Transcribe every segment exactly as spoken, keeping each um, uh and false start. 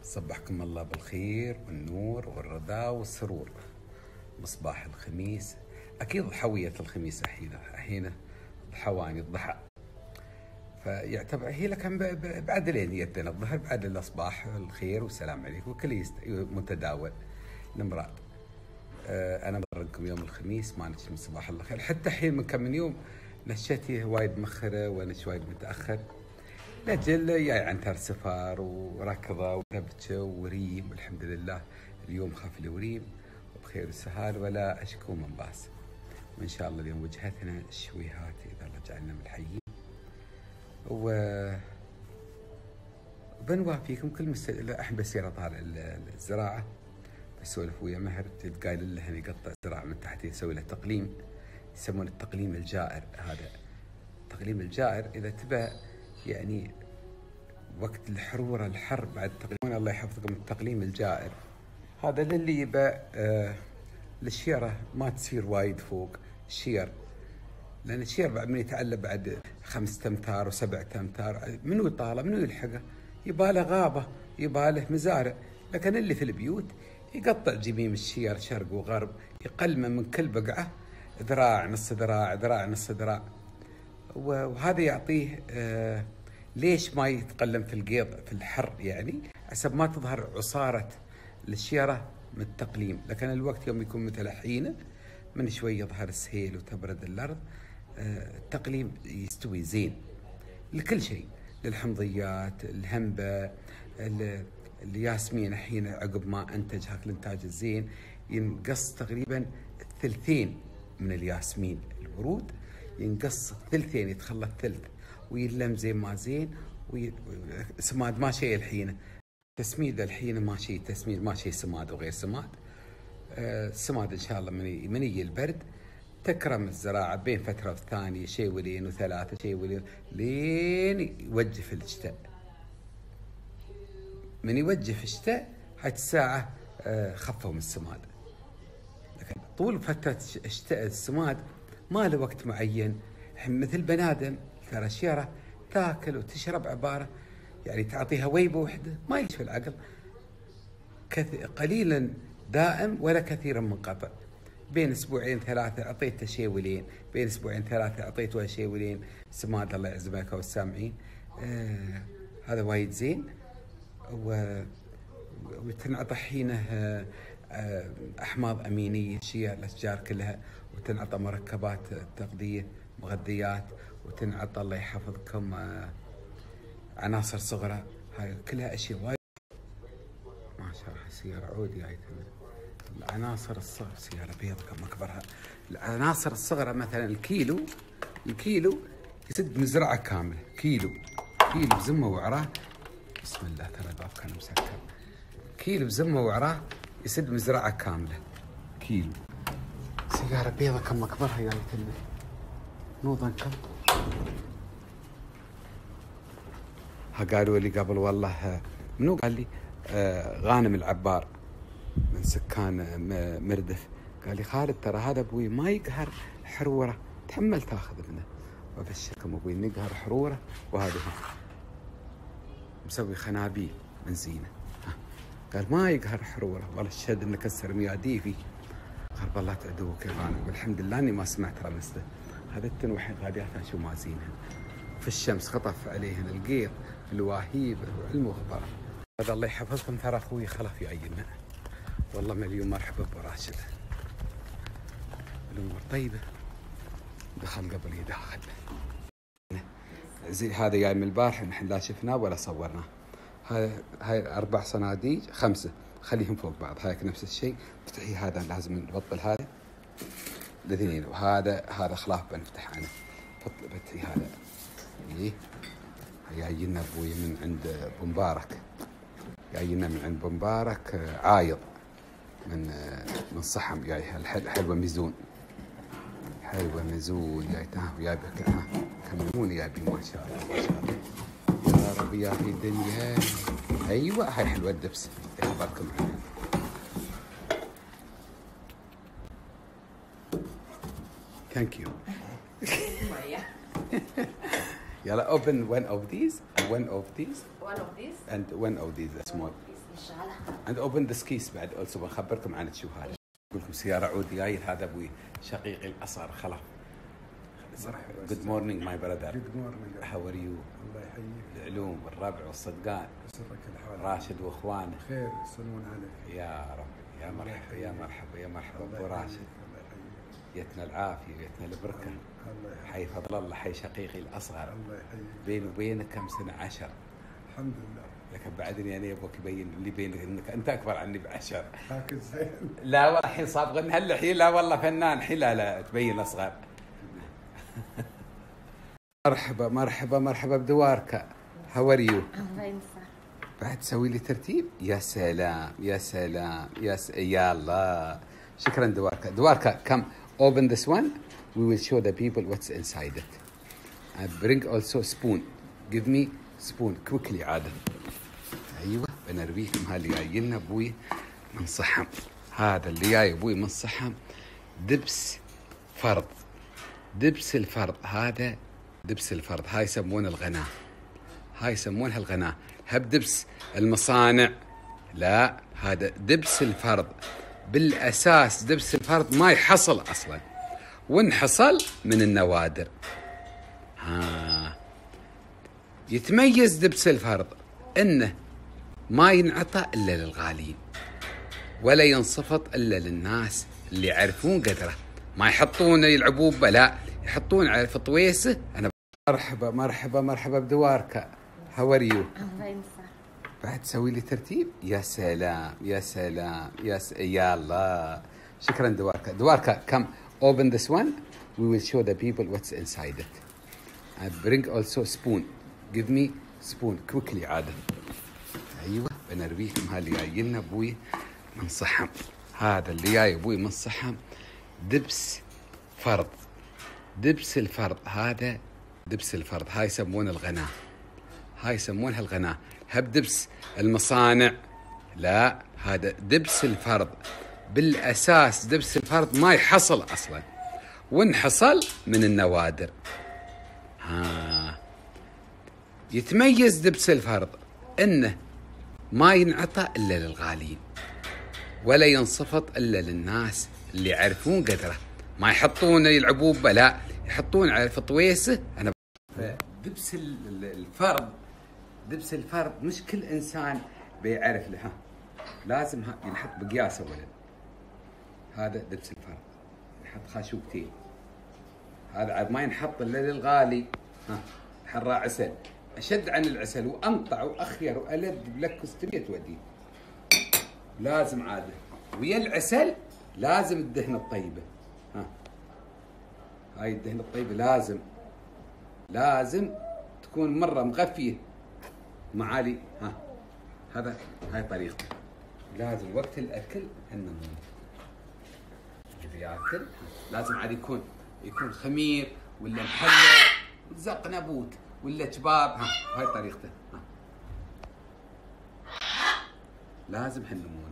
صبحكم الله بالخير والنور والرضا والسرور. مصباح الخميس، أكيد ضحوية الخميس الحين الحين ضحواني الضحى، فيعتبر هي كان بعدلين يدنا الظهر بعد الأصباح الخير والسلام عليكم وكل متداول نمرات. أنا برنكم يوم الخميس ما نشتي من صباح الله خير، حتى حين من كم من يوم نشتي وايد مخرة ونش وايد متأخر لأجل جاي عنتر سفر وركضة وثبتة وريم، والحمد لله اليوم خاف لي وريم وبخير وسهال ولا أشكو من باس. وإن شاء الله اليوم وجهتنا الشويهات إذا الله جعلنا من الحيين، و بنوافيكم كل مست... الحين بسير طالع الزراعة بسولف ويا مهر، قايل له هني يقطع زراعة من تحت يسوي له تقليم، يسمونه التقليم الجائر. هذا التقليم الجائر إذا تبى يعني وقت الحرورة الحر بعد تقليم، الله يحفظكم، التقليم الجائر هذا للي يبى آه للشيرة ما تصير وايد فوق الشير، لأن الشير بعد من يتعلق بعد خمسة أمتار وسبعة أمتار منو يطاله منو يلحقه، يباله غابة يباله مزارع. لكن اللي في البيوت يقطع جميم الشير شرق وغرب، يقلمه من كل بقعة ذراع نص ذراع ذراع نص ذراع، وهذا يعطيه آه ليش ما يتقلم في القيض في الحر، يعني حسب ما تظهر عصارة الشيرة من التقليم. لكن الوقت يوم يكون مثل حينه من شوي يظهر السهيل وتبرد الأرض، آه التقليم يستوي زين لكل شيء، للحمضيات الهنبة الياسمين. الحين عقب ما أنتج هاك الإنتاج الزين ينقص تقريبا الثلثين من الياسمين، الورود ينقص ثلثين يتخلى الثلث ويلم زين ما زين، وسماد ما شيء الحين، تسميد الحين ما شيء تسميد ما شيء سماد وغير سماد. آه سماد إن شاء الله من من يجي البرد تكرم الزراعة بين فترة والثانية شيء ولين وثلاثة شيء ولين لين يوجف الشتاء. من يوجف الشتاء هاي الساعة آه خفوا من السماد. لكن طول فترة الشتاء السماد ما له وقت معين، مثل بنادم ترى شيرة تاكل وتشرب عبارة يعني تعطيها ويبة وحدة ما يلش في العقل، قليلا دائم ولا كثيرا منقطع. بين اسبوعين ثلاثة اعطيته شيء ولين، بين اسبوعين ثلاثة اعطيته شيء ولين سماد. الله يعزمك والسامعين، آه هذا وايد زين. و وتنعطى حينه آه آه احماض امينيه شيء الاشجار كلها، وتنعطى مركبات تغذيه مغذيات، وتنعطى الله يحفظكم آه عناصر صغرى. هاي كلها اشياء وايد ما شاء الله. سيارة عود جايتنا العناصر الصغرى، سيارة بيض كم اكبرها. العناصر الصغرى مثلا الكيلو الكيلو يسد مزرعة كاملة، كيلو كيلو بزمه وعراه، بسم الله ترى الباب كان مسكر، كيلو بزمه وعراه يسد مزرعة كاملة كيلو. سيارة بيضة كم اكبرها جايتنا نوضا كم. ها قالوا لي قبل والله منو قال لي آه غانم العبار من سكان مردف، قال لي خالد ترى هذا ابوي ما يقهر حروره، تحمل تاخذ ابنه. وابشركم ابوي نقهر حروره، وهذا مسوي خنابيل من زينه. قال ما يقهر حروره، والله الشهد انه كسر مياديفي. قال الله تعدوه كيف انا، والحمد لله اني ما سمعت رمسته. هذا التنوحي غادياتها شو ما زينهن في الشمس خطف عليهن القيض الواهيب وعلم وخبره. هذا الله يحفظكم، ترى اخوي خلف يعيننا والله مليون مرحبا براشد. الامور طيبه، دخل قبل يداخل زي هذا جاي من البارح نحن لا شفناه ولا صورناه. هاي هاي اربع صناديق خمسه خليهم فوق بعض، هاك نفس الشيء. افتحي هذا لازم نبطل هذا الاثنين، وهذا هذا خلاف بنفتح انا بطلي هذا. ايه جاينا ابوي من عند ابو مبارك، جاينا من عند ابو مبارك عايض من من صحم، جاي حلوه ميزون حلوه ميزون جايتها وجايبك كمون جايبين ما شاء الله ما شاء الله يا ربي يا في الدنيا. ايوه هاي حلوه الدبس اخباركم عنها. ثانك يو. يلا open one of these one of these one of these and one of these small. عند اوبن ذا سكيس بعد اولسو بنخبركم عن شو هذا. اقول لكم سياره عود جاي، هذا ابوي شقيقي الاصغر خلف. جود مورنينج ماي براذر. جود مورنينج. هاو ار يو؟ الله يحييك. العلوم والربع والصدقان. يسرك الحال. راشد واخوانه. خير يسلمون عليك. يا رب يا مرحبا يا مرحبا يا مرحبا ابو راشد. الله يحييك. يتنا العافيه ويتنا البركه. الله يحييك. حي فضل الله، حي شقيقي الاصغر. الله يحييك. بيني وبينك كم سنه؟ عشر. الحمد لله. لكن بعدني انا ابوك يبين اللي بينك انك انت اكبر عني بعشر. هاك زين. لا والله الحين صابغن هالحين، لا والله فنان الحين، لا لا تبين اصغر. مرحبا مرحبا مرحبا بدواركا. هاو ار يو؟ الله ينفع. بعد تسوي لي ترتيب؟ يا سلام يا سلام يا س... يا الله. شكرا دواركا. دواركا كم open this one, we will show the people what's inside it. I bring also spoon. Give me spoon quickly عادة. ايوه بنرويكم هاللي جاي لنا ابوي من صحم. هذا اللي جاي ابوي من صحم دبس فرض. دبس الفرض هذا دبس الفرض، هاي يسمونه الغناء، هاي يسمونها الغناء. هب دبس المصانع، لا هذا دبس الفرض. بالأساس دبس الفرض ما يحصل أصلا، وانحصل من النوادر. ها يتميز دبس الفرض إنه ما ينعطى إلا للغالين، ولا ينصفط إلا للناس اللي يعرفون قدره. ما يحطون يلعبون بلا، يحطون على فطويسه. أنا مرحبا مرحبا مرحبا بدواركا. هاو ار يو؟ الله ينفع. بعد تسوي لي ترتيب؟ يا سلام يا سلام يا س... يا الله. شكرا دواركا. دواركا كم open this one, we will show the people what's inside it. I bring also spoon. Give me spoon quickly عادة. ايوه بنرويكم هاللي جاي لنا ابوي من صحم. هذا اللي جاي ابوي من صحم دبس فرض. دبس الفرض هذا دبس الفرض، هاي يسمونه الغناء، هاي يسمونها الغناء. هب دبس المصانع، لا هذا دبس الفرض. بالأساس دبس الفرض ما يحصل أصلا، وانحصل من النوادر. ها يتميز دبس الفرض إنه ما ينعطى إلا للغالين، ولا ينصفط إلا للناس اللي يعرفون قدره. ما يحطون يلعبون بلا، يحطون على فطويسه. أنا دبس الفرض، دبس الفرض مش كل إنسان بيعرف له. لازم ينحط بقياس أولا. هذا دبس الفرض ينحط خاشوقتين. هذا عاد ما ينحط إلا للغالي. ها حرة عسل أشد عن العسل، وأنطع وأخير وألد بلكس تبي توديه. لازم عاده ويا العسل لازم الدهنة الطيبة. ها هاي الدهنة الطيبة لازم لازم تكون مرة مغفية معالي. ها هذا هاي طريقته. لازم وقت الأكل هالنمون اللي بياكل لازم عاد يكون يكون خمير ولا محلى زق نبوت ولا كباب. ها هاي طريقته. ها لازم هالنمون.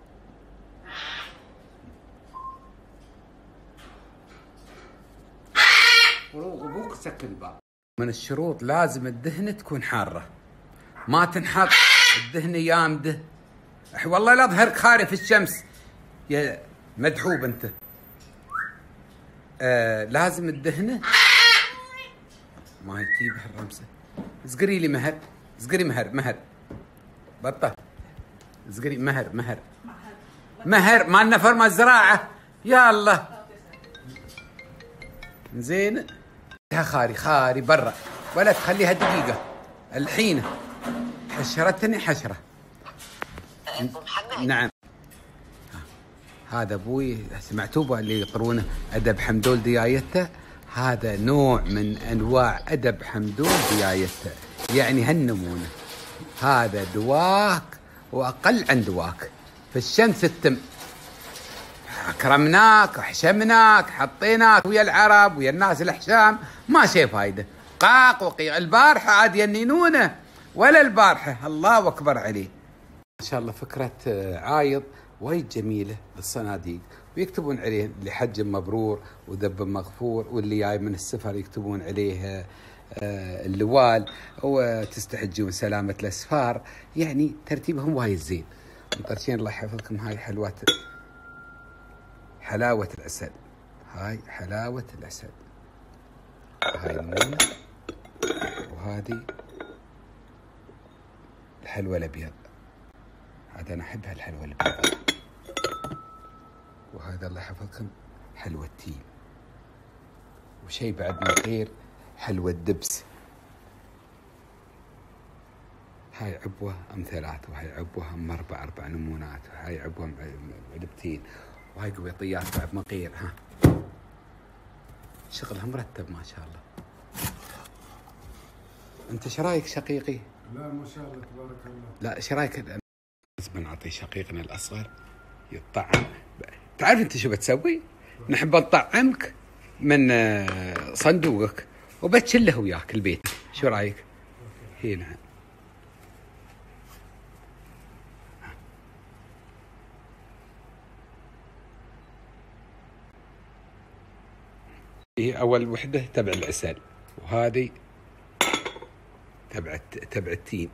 وابوك سكر الباب. من الشروط لازم الدهنة تكون حارة، ما تنحط الدهنة يامده. والله لا ظهرك خاري في الشمس يا مدحوب انت. آه لازم الدهنة ما يجيب هالرمسة. زقري لي مهر، زقري مهر مهر بطة، زقري مهر مهر مهر ما لنا فرما الزراعة. يا الله زين خاري خاري برا، ولا تخليها دقيقة الحين. حشرتني حشرة. نعم هذا ابوي سمعتوه اللي يقرونه ادب حمدول ديايته. هذا نوع من انواع ادب حمدول ديايته، يعني هالنمونه. هذا دواك واقل عن دواك في الشمس التم. اكرمناك وحشمناك حطيناك ويا العرب ويا الناس الاحشام، ما شي فايده. قاق وقيع البارحه عاد ينينونه ولا البارحه. الله اكبر عليه. ما شاء الله فكره عايض وايد جميله للصناديق، ويكتبون عليه اللي حج مبرور وذب مغفور، واللي جاي من السفر يكتبون عليه اللوال، وتستحجون سلامه الاسفار. يعني ترتيبهم وايد زين. مطرشين الله يحفظكم. هاي حلوة حلاوة العسل، هاي حلاوة العسل. هاي المونة، وهذه الحلوى الأبيض، عاد أنا أحب هالحلوى الأبيض. وهذا الله يحفظكم حلوى التين، وشيء بعد من غير حلوى الدبس. هاي عبوة أم ثلاث، وهاي عبوة أم أربع أربع نمونات، وهاي عبوة أم علبتين، وهاي قويطيات بعد من غير. ها شغلها مرتب ما شاء الله. أنت شو رايك شقيقي؟ لا ما شاء الله تبارك الله. لا شو رايك؟ لازم نعطي شقيقنا الأصغر يطعم. تعرف أنت شو بتسوي؟ نحب نطعمك من صندوقك وبتشله وياك البيت، شو رايك؟ هي نعم. هي أول وحدة تبع العسل، وهذه تبع تبع التين.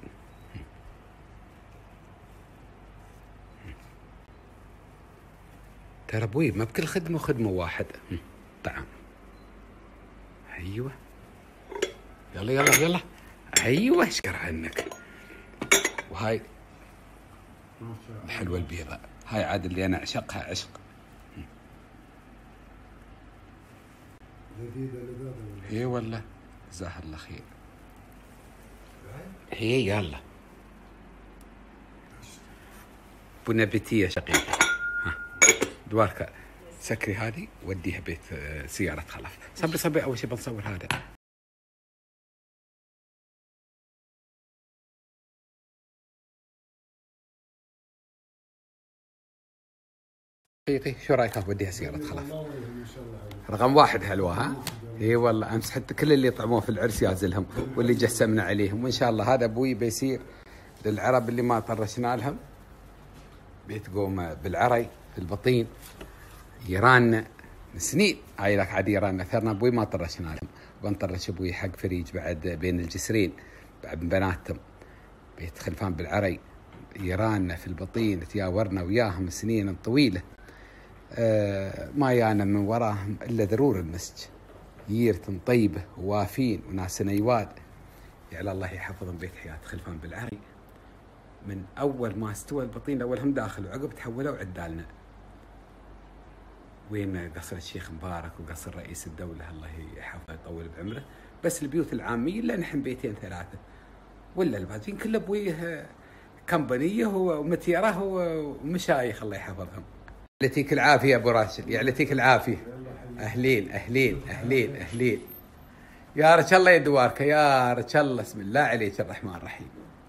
ترى ابوي ما بكل خدمة خدمة واحد طعام. ايوه يلا يلا يلا ايوه اشكر عنك. وهاي الحلوة البيضاء، هاي عاد اللي انا اعشقها عشق. لذيذة لذاذة. اي والله جزاها الله خير. هي يلا بون ابيتي يا شقيقي. ها دوارك سكري هذه وديها بيت سيارة خلف. صبي صبي اول شيء بنصور هذا. شقيقي شو رايك اوديها سيارة خلف؟ رقم واحد حلوة ها؟ اي والله امس حتى كل اللي طعموه في العرس يازلهم واللي جسمنا عليهم، وان شاء الله هذا ابوي بيصير للعرب اللي ما طرشنا لهم بتقوم بالعري في البطين يراننا من سنين. هاي لك عاد يراننا ثرنا ابوي ما طرشنا لهم، بنطرش ابوي حق فريج بعد بين الجسرين بعد من بناتهم بيت خلفان بالعري يراننا في البطين، تياورنا وياهم سنين طويله. آه ما يانا من وراهم الا ذرور المسج، ييرة طيبه ووافين وناس نيواد. يعلى الله يحفظهم بيت حياه خلفان بالعري. من اول ما استوى البطين الاول هم داخل، وعقب تحولوا عدالنا وين قصر الشيخ مبارك وقصر رئيس الدوله الله يحفظه يطول بعمره. بس البيوت العاميه الا نحن بيتين ثلاثه، ولا الباقيين كله ابويه كمبانيه ومتيره ومشايخ الله يحفظهم. يعطيك العافيه يا ابو راشد، يعطيك العافيه. اهلين اهلين اهلين اهلين يا رجل الله يدوارك يا رجل الله. بسم الله عليك الرحمن الرحيم.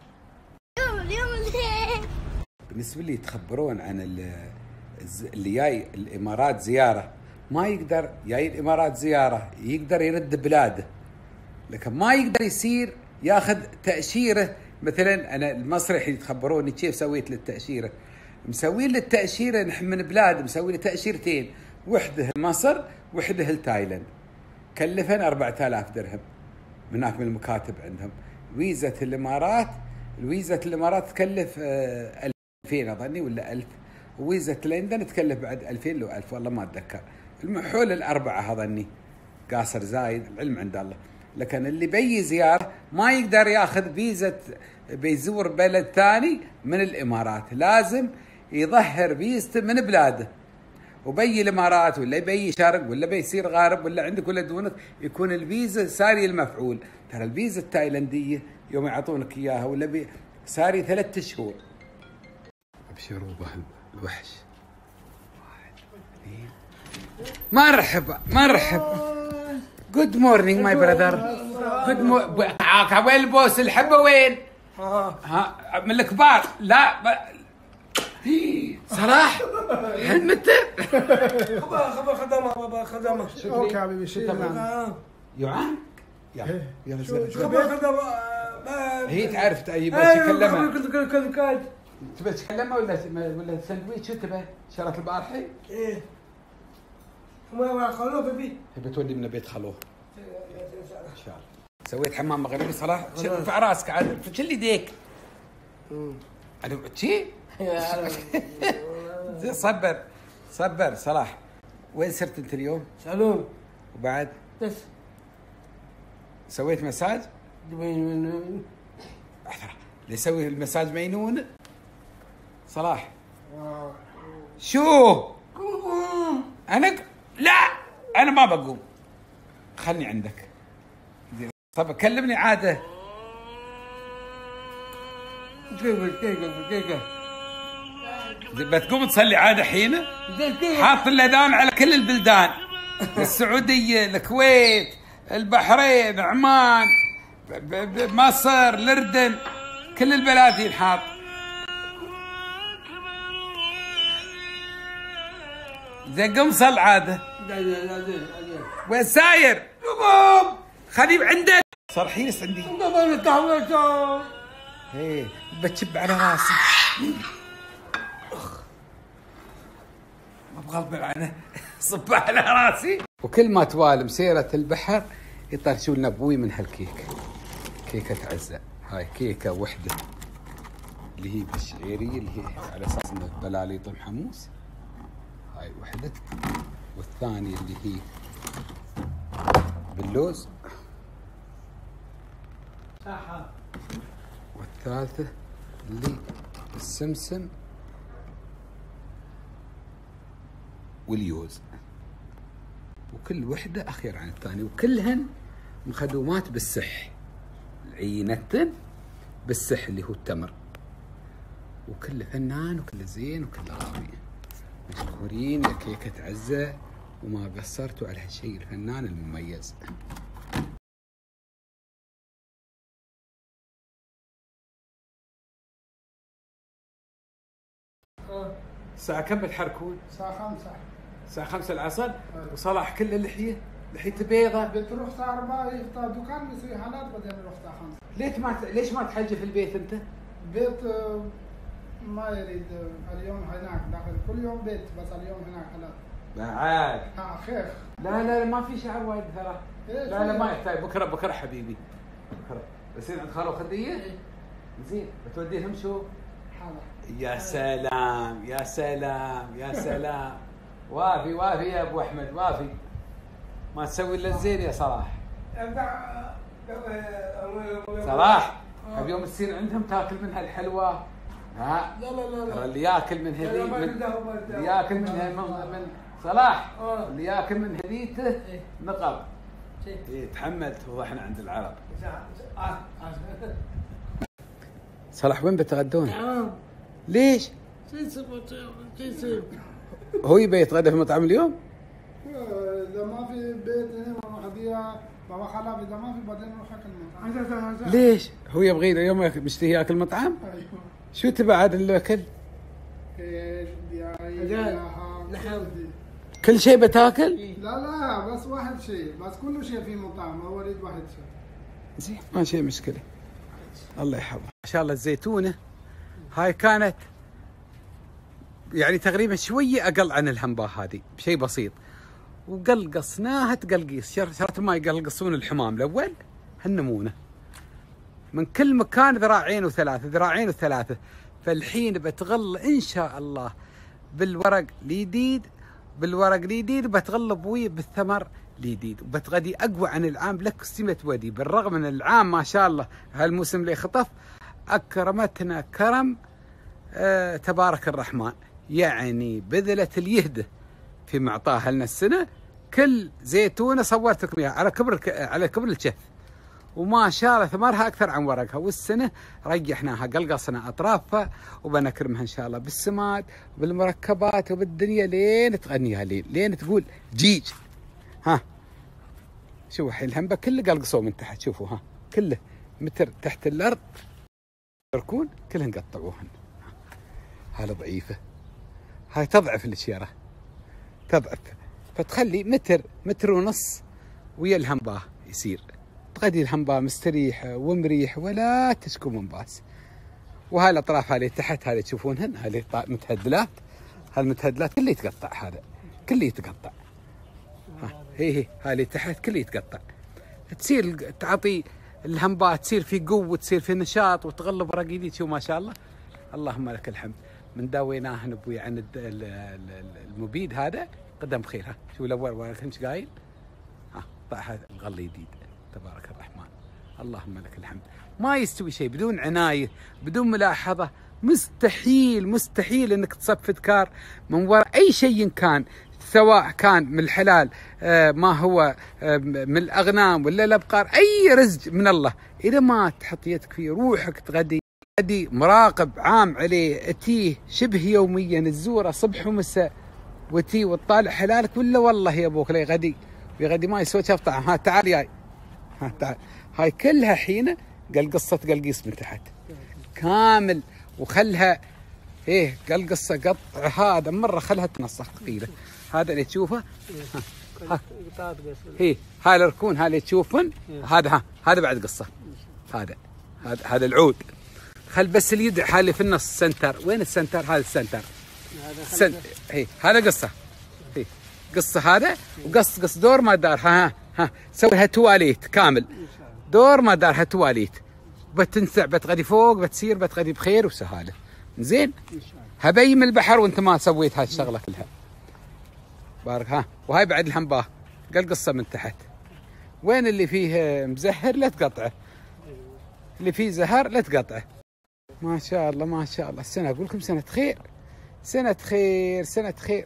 بالنسبه لي تخبرون عن اللي جاي الامارات زياره، ما يقدر جاي الامارات زياره يقدر يرد بلاده، لكن ما يقدر يصير ياخذ تاشيره. مثلا انا المصري تخبروني كيف سويت للتاشيره. مسوين للتاشيره نحن من بلاد مسوين له تاشيرتين، وحده مصر وحده لتايلاند، كلفن أربعة آلاف درهم من هناك من المكاتب عندهم. فيزا الامارات الفيزا الامارات تكلف ألفين اظني ولا ألف، وفيزا لندن تكلف بعد ألفين لو ألف والله ما اتذكر. المحول الاربعه اظني قاصر زايد العلم عند الله. لكن اللي بي زياره ما يقدر ياخذ فيزا بيزور بلد ثاني من الامارات، لازم يظهر فيزته من بلاده. وبي الامارات ولا يبي شرق ولا بيصير غارب ولا عندك ولا دونك يكون الفيزا ساري المفعول. ترى الفيزا التايلنديه يوم يعطونك اياها ولا بي ساري ثلاثة شهور. ابشروا الوحش. واحد اثنين مرحبا مرحبا. جود مورنينج ماي براذر. جود مو وين البوس الحبه وين؟ ها من الكبار لا ب... صلاح حلمته. خبا خبا خدمه بابا خدمه. اوكي حبيبي شو يوعان يلا يلا خبا خدمه. هي تعرف تجيبها تكلمها. كل كل كل كل تبي تكلمها ولا ولا سندويتش شو تبي؟ شرط البارحي؟ ايه ما خلوه في البيت. تبي تودي من بيت خلوه ان شاء الله. سويت حمام مغربي صلاح؟ ارفع راسك عاد شو اللي يديك؟ انا شي صبر صبر صلاح، وين صرت انت اليوم؟ سالون. وبعد؟ بس سويت مساج؟ احضر اللي يسوي المساج مينون صلاح. شو؟ انا ك... لا انا ما بقوم، خلني عندك. طب كلمني عاده. بتقوم تصلي عاده حين؟ حاط الاذان على كل البلدان، السعوديه، الكويت، البحرين، عمان، مصر، الاردن، كل البلاد ينحاط. زين قم صل عاده. وين ساير؟ قوم خليه عندك. صار حينس عندي. ايه بتشب على راسي. ما بغضب عنه صب على راسي. وكل ما توالم سيرة البحر يطرشوا لنا ابوي من هالكيكه، كيكه عزه. هاي كيكه وحده اللي هي بالشعيريه، اللي هي على اساس انه بلاليط محموس. هاي وحده، والثانيه اللي هي باللوز، والثالثه اللي بالسمسم واليوز، وكل وحده اخير عن الثانيه، وكلهن مخدومات بالسح، العينتن بالسح اللي هو التمر، وكله فنان وكله زين وكله غالي. مشكورين يا كيكة عزة، وما قصرتوا على هالشيء الفنان المميز. الساعة كم بتحركون؟ الساعة خمسة. الساعة خمسة العصر؟ وصلاح كل اللحية؟ لحيته بيضة؟ بتروح الساعة أربعة يفتح دكان بيسوي حالات، بعدين يروح الساعة خمسة. ليش ما ليش ما تحجي في البيت أنت؟ بيت ما يريد اليوم هناك داخل، كل يوم بيت بس اليوم هناك حالات. بعد ها خير. لا لا ما في شعر وايد ترى. لا لا ما يحتاج، بكره بكره حبيبي بكره بصير عند خالو خديه. زين بتودي لهم شو؟ حاضر. يا سلام يا سلام يا سلام. وافي وافي يا ابو احمد، وافي. ما تسوي الا الزين يا صلاح. صلاح ابي يوم تصير عندهم تاكل منها الحلوه. ها لا لا لا ترى اللي ياكل من هذي من اللي ياكل من من, من صلاح اللي ياكل من هذيته نقب. ايه تحمل توضحنا عند العرب. صلاح وين بتغدون؟ ليش؟ هو يبي يتغدى في مطعم اليوم؟ إذا ما في بيت هنا ما خديها بابا خلاص، إذا ما في بعدين نروح أكل مطعم. ليش؟ هو يبغي اليوم مشتهي ياكل مطعم؟ أيوه. شو تبع عاد الأكل؟ لحم. كل شيء بتاكل؟ لا لا بس واحد شيء، بس كل شيء في مطعم، هو يريد واحد شيء. زين ما شيء مشكلة. الله يحفظه. ما شاء الله الزيتونة هاي كانت يعني تقريبا شوية أقل عن الهمباه هذه بشيء بسيط، وقلقصناها تقلقيص. شرط ما يقلقصون الحمام الأول هالنمونة من كل مكان، ذراعين وثلاثة ذراعين وثلاثة. فالحين بتغل إن شاء الله بالورق الجديد، بالورق الجديد بتغل بوي بالثمر الجديد، وبتغدي أقوى عن العام لك سمة ودي. بالرغم من العام ما شاء الله هالموسم اللي خطف أكرمتنا كرم آه تبارك الرحمن، يعني بذلت اليهده في معطاها لنا السنة. كل زيتونة صورتكم إياها على كبر على كبر الكف، وما شاء الله ثمرها أكثر عن ورقها. والسنة ريحناها قلقصنا أطرافها، وبنكرمها إن شاء الله بالسماد وبالمركبات وبالدنيا لين تغنيها لين لين تقول جيج. ها شوفوا الحين الهمبة كله قلقصوه من تحت، شوفوا ها كله متر تحت الأرض يركون كلهن قطعوهن. هذا ضعيفة، هاي تضعف الشيرة تضعف، فتخلي متر متر ونص ويا الهمباه يصير تغدي الهمباه مستريحة ومريح ولا تشكو من باس. وهاي الأطراف هذه تحت هذه تشوفونهن هذه متهدلات، هالمتهدلات كله يتقطع، هذا كله يتقطع. ها هي هي هذه تحت كله يتقطع. تصير تعطي الهمباه تصير في قوة، تصير في نشاط وتغلب رقيدي. شو ما شاء الله اللهم لك الحمد. من داويناه نبوي عن المبيد هذا قدم خير. ها شو الاول ولكن ايش قايل؟ ها طاح الغلي جديد. تبارك الرحمن. اللهم لك الحمد. ما يستوي شيء بدون عنايه بدون ملاحظه. مستحيل مستحيل انك تصفد كار من وراء اي شيء كان، سواء كان من الحلال آه ما هو آه من الاغنام ولا الابقار، اي رزق من الله، اذا ما تحط يدك فيه روحك تغدي. غدي مراقب عام عليه، اتيه شبه يوميا الزوره صبح ومساء، وتي وتطالع حلالك ولا والله يا ابوك لي غدي بغدي ما يسوي شفطه. ها تعال ياي، ها تعال. هاي كلها حين قال قصه قلقيس من تحت كامل، وخلها ايه قال قصه قطع هذا مره خلها تنصح ثقيله. هذا اللي تشوفه ها هي هاي الركون، هاي اللي تشوفن هذا، ها هذا بعد قصه. هذا هذا هذا العود. خل بس اليد حالي في النص سنتر. وين السنتر؟ هذا السنتر. سن... هي هذا قصه، هي قصه هذا وقص قص دور ما دار. ها ها سويها تواليت كامل، دور ما دارها تواليت، بتنسع بتغدي فوق بتصير بتغدي بخير وسهاله. زين هبي من البحر وانت ما سويت هاي الشغله كلها. بارك. ها وهاي بعد الهنباه قال قصه من تحت. وين اللي فيه مزهر لا تقطعه، اللي فيه زهر لا تقطعه. ما شاء الله ما شاء الله. السنه اقول لكم سنه خير، سنه خير سنه خير.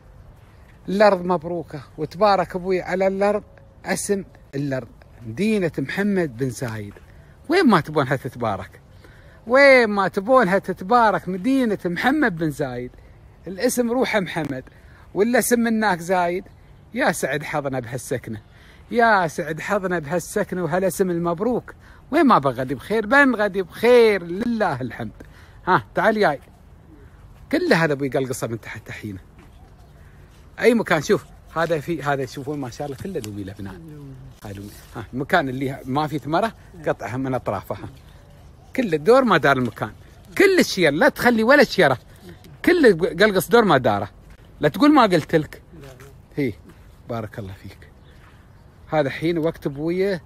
الارض مبروكه وتبارك ابوي على الارض. اسم الارض مدينه محمد بن زايد. وين ما تبونها تتبارك، وين ما تبونها تتبارك مدينه محمد بن زايد. الاسم روحه محمد ولا اسم مناك زايد. يا سعد حظنا بهالسكنه، يا سعد حظنا بهالسكنه وهالاسم المبروك. وين ما بغدي بخير بنغدي بخير لله الحمد. ها تعال ياي. كل هذا ابوي قال قصه من تحت تحينه. اي مكان شوف هذا في هذا شوفون ما شاء الله كله لومي لبنان. هاي لومي. ها المكان اللي ما فيه ثمره قطعها من اطرافها. كل الدور ما دار المكان، كل الشير لا تخلي ولا شيره، كل قلقص دور ما داره. لا تقول ما قلت لك. هي بارك الله فيك. هذا حين وقت ابويه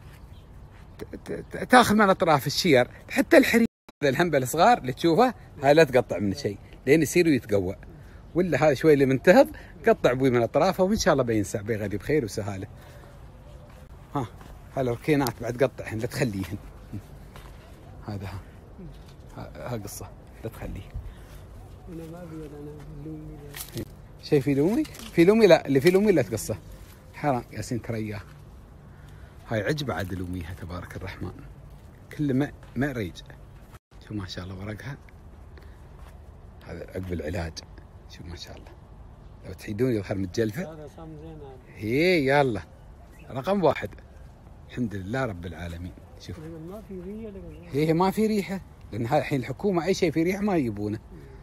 تاخذ من اطراف الشير حتى الحرير. هذا الهنبه الصغار اللي تشوفه هاي لا تقطع من شيء لين يصيروا يتقوى، ولا هذا شوي اللي منتهض قطع ابوي من اطرافه وان شاء الله بينسع بيغدي بخير وسهاله. ها هالركينات بعد قطعهن لا تخليهن. هذا ها ها قصه لا تخليه. انا ما ابي انا لومي شيء في لومي؟ في لومي لا، اللي في لومي لا تقصه حرام ياسين ترياه. هاي عجبه عاد لوميها تبارك الرحمن. كل ما ما ريج. شوف ما شاء الله ورقها. هذا عقب العلاج. شوف ما شاء الله. لو تحيدون يظهر متجلفه. هذا صام زين هذا. هي يلا رقم واحد. الحمد لله رب العالمين. شوف ما في ريحه. هي ما في ريحه لان الحين الحكومه اي شيء في ريحه ما يجيبونه.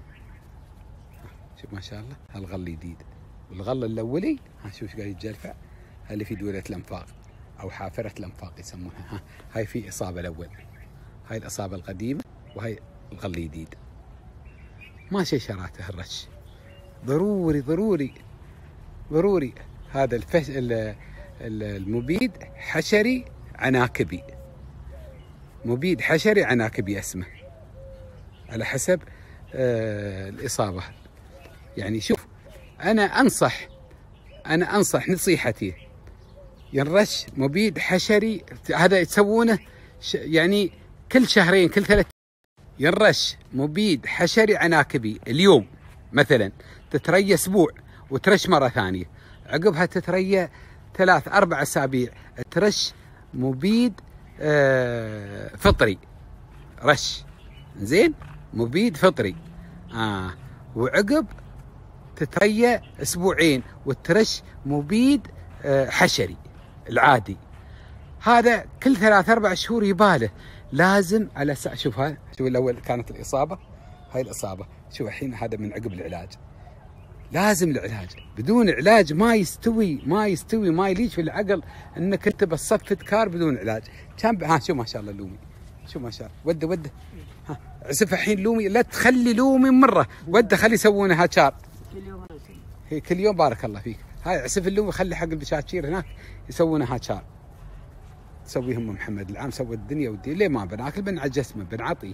شوف ما شاء الله هالغل جديد، والغل الاولي ها شوف ايش قاعد يتجلفع. اللي في دوله الانفاق او حافره الانفاق يسمونها. ها هاي في اصابه الاول، هاي الاصابه القديمه وهاي الغل الجديد. ما شيء شراته الرش ضروري ضروري ضروري. هذا الفش المبيد حشري عناكبي، مبيد حشري عناكبي اسمه على حسب آه الإصابة. يعني شوف أنا أنصح أنا أنصح نصيحتي ينرش مبيد حشري. هذا يسوونه يعني كل شهرين كل ثلاث ينرش مبيد حشري عناكبي. اليوم مثلا تتريى أسبوع وترش مرة ثانية، عقبها تتريى ثلاث أربع أسابيع ترش مبيد آه فطري رش. زين مبيد فطري آه وعقب تتريى اسبوعين وترش مبيد آه حشري العادي. هذا كل ثلاث اربع شهور يباله لازم على سا... شوف هاي شوف الاول كانت الاصابه، هاي الاصابه شوف الحين هذا من عقب العلاج. لازم العلاج، بدون علاج ما يستوي ما يستوي ما يليش في العقل انك انت بتصفد كار بدون علاج. كان ها شوف ما شاء الله لومي، شوف ما شاء الله وده وده ها عسف الحين لومي. لا تخلي لومي مره وده خلي يسوونها هاتشار كل يوم هي كل يوم. بارك الله فيك. هاي عسف اللومي خلي حق البشاشير هناك يسوونها هاتشار. تسويهم محمد العام سوى الدنيا والدين. ليه ما بناكل بنعجسمه بنعطيه.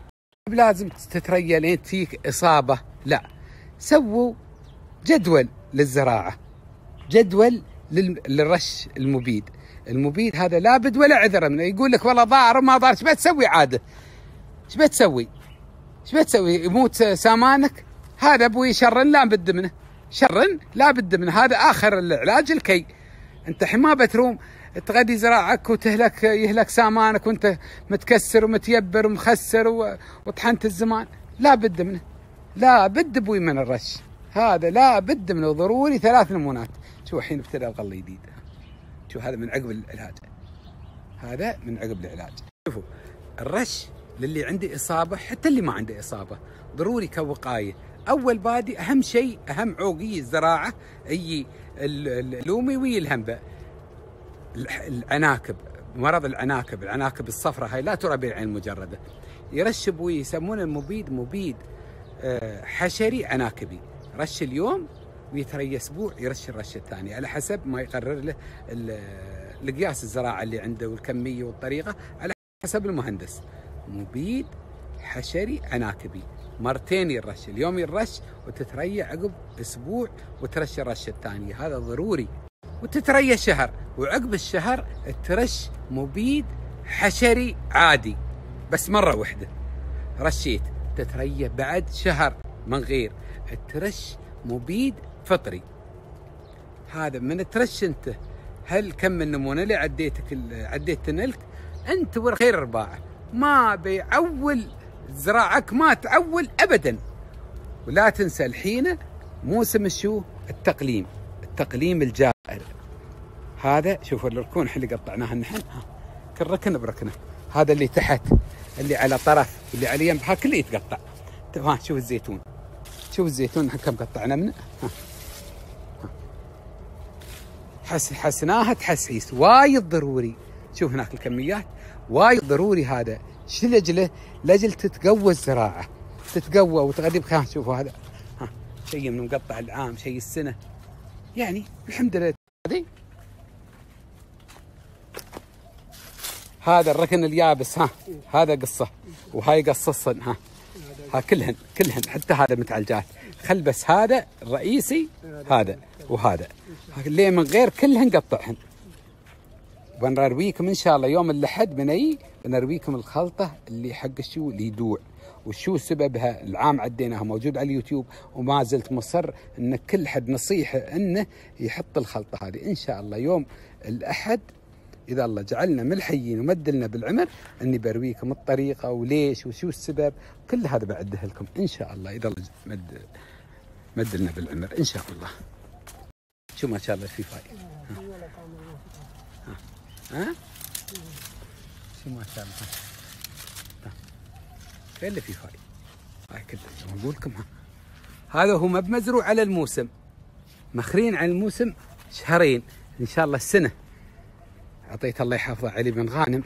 بلازم تتريى لين تجيك اصابه، لا، سووا جدول للزراعه، جدول للرش المبيد. المبيد هذا لابد ولا عذر منه. يقول لك والله ضار ما ضار، ايش بتسوي عاده؟ ايش بتسوي؟ ايش بتسوي؟ يموت سامانك؟ هذا ابوي شر لا بد منه، شر لا بد منه، هذا اخر العلاج الكي. انت الحين ما بتروم تغذي زراعك وتهلك يهلك سامانك وانت متكسر ومتيبر ومخسر وطحنت الزمان، لا بد منه، لا بد ابوي من الرش، هذا لا بد منه ضروري. ثلاث نمونات. شوف الحين ابتدى الغل جديد، شوف هذا من عقب العلاج، هذا من عقب العلاج. شوفوا الرش للي عنده اصابه حتى اللي ما عنده اصابه ضروري كوقايه. اول بادي اهم شيء، اهم عوقي الزراعه هي اللومي وهي الهنبه. العناكب، مرض العناكب، العناكب الصفراء هاي لا ترى بالعين المجرده. يرش ابوي يسمونه المبيد مبيد حشري عناكبي، رش اليوم ويتري اسبوع يرش الرشه الثانيه على حسب ما يقرر له القياس الزراعه اللي عنده والكميه والطريقه، على حسب المهندس. مبيد حشري عناكبي مرتين يرش، اليوم يرش وتتريى عقب اسبوع وترش الرشه الثانيه، هذا ضروري. وتتريى شهر، وعقب الشهر ترش مبيد حشري عادي بس مره واحده رشيت، تتريى بعد شهر من غير ترش مبيد فطري. هذا من ترش انت هل كم النمونه اللي عديتك عديت تنلك انت والخير ارباعه، ما بيعول زراعك، ما تعول ابدا. ولا تنسى الحين موسم الشو التقليم، التقليم الجائر. هذا شوفوا الركون اللي قطعناها نحن، كل ركن بركنه، هذا اللي تحت اللي على طرف اللي على يمها كله يتقطع. ها شوف الزيتون، شوف الزيتون كم قطعنا منه. ها. ها. حس حسناها تحسيس وايد ضروري. شوف هناك الكميات وايد ضروري. هذا شو لاجله؟ لاجل تتقوى الزراعه، تتقوى وتغذي بخان. شوفوا هذا ها شيء من مقطع العام، شيء السنه، يعني الحمد لله. هذا الركن اليابس، ها هذا قصه وهاي قصصن، ها ها كلهن كلهن حتى هذا متعالجات. خل بس هذا الرئيسي، هذا وهذا اللي من غير كلهن قطعهن. بنرويكم ان شاء الله يوم الاحد بني بنرويكم الخلطه اللي حق الشو اللي يدوع وشو سببها. العام عديناها موجود على اليوتيوب، وما زلت مصر ان كل حد نصيحه انه يحط الخلطه هذه ان شاء الله يوم الاحد اذا الله جعلنا ملحيين ومدلنا بالعمر، اني برويكم الطريقه وليش وشو السبب، كل هذا بعده لكم ان شاء الله اذا الله مد مدلنا بالعمر ان شاء الله. شو ما شاء الله في فايده. ها ها شو ما شاء الله. فين اللي في فايده؟ هاي كذا اقول لكم. ها هذا هو ما بمزروع على الموسم، مخرين على الموسم شهرين ان شاء الله السنه. اعطيت الله يحفظه علي بن غانم